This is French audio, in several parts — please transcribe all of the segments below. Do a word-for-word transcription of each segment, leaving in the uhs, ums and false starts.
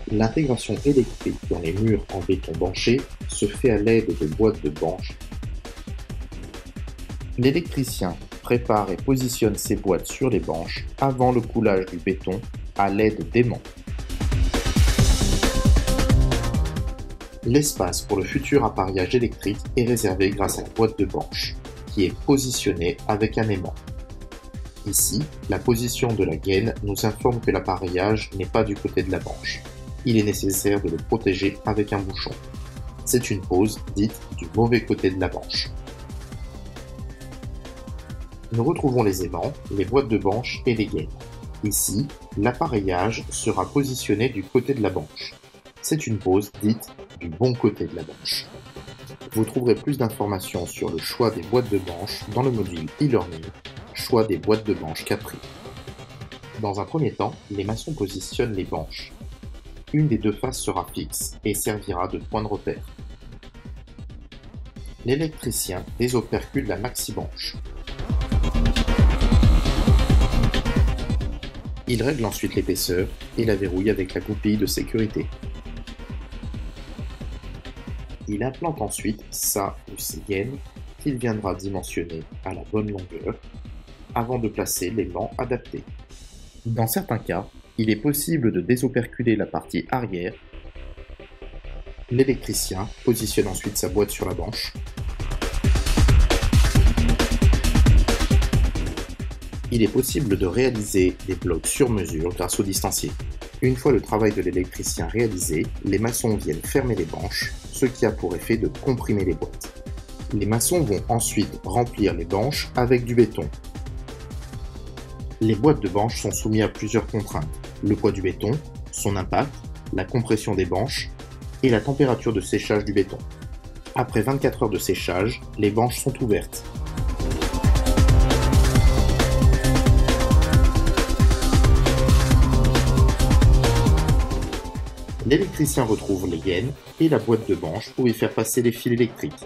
L'intégration électrique dans les murs en béton banché se fait à l'aide de boîtes de banche. L'électricien prépare et positionne ces boîtes sur les banches avant le coulage du béton à l'aide d'aimants. L'espace pour le futur appareillage électrique est réservé grâce à la boîte de banche, qui est positionnée avec un aimant. Ici, la position de la gaine nous informe que l'appareillage n'est pas du côté de la banche. Il est nécessaire de le protéger avec un bouchon. C'est une pose dite du mauvais côté de la banche. Nous retrouvons les aimants, les boîtes de banche et les gaines. Ici, l'appareillage sera positionné du côté de la banche. C'est une pose dite du bon côté de la banche. Vous trouverez plus d'informations sur le choix des boîtes de banche dans le module e-learning, choix des boîtes de banche Capri. Dans un premier temps, les maçons positionnent les banches. Une des deux faces sera fixe et servira de point de repère. L'électricien désopercule la maxi-banche. Il règle ensuite l'épaisseur et la verrouille avec la goupille de sécurité. Il implante ensuite sa ou ses gaines qu'il viendra dimensionner à la bonne longueur avant de placer l'aimant adapté. Dans certains cas, il est possible de désoperculer la partie arrière. L'électricien positionne ensuite sa boîte sur la banche. Il est possible de réaliser des blocs sur mesure grâce au distancier. Une fois le travail de l'électricien réalisé, les maçons viennent fermer les banches, ce qui a pour effet de comprimer les boîtes. Les maçons vont ensuite remplir les banches avec du béton. Les boîtes de banches sont soumises à plusieurs contraintes: le poids du béton, son impact, la compression des banches et la température de séchage du béton. Après vingt-quatre heures de séchage, les banches sont ouvertes. L'électricien retrouve les gaines et la boîte de banche pour y faire passer les fils électriques.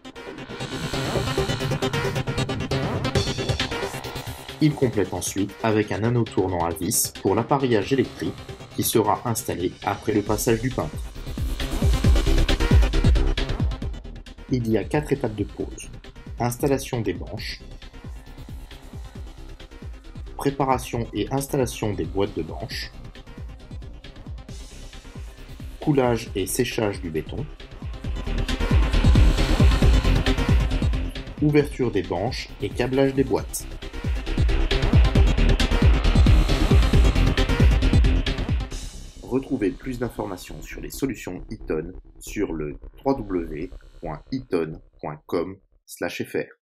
Il complète ensuite avec un anneau tournant à vis pour l'appareillage électrique qui sera installé après le passage du peintre. Il y a quatre étapes de pose: installation des banches, préparation et installation des boîtes de banches, coulage et séchage du béton, ouverture des banches et câblage des boîtes. Retrouvez plus d'informations sur les solutions Eaton sur le w w w point eaton point com slash f r.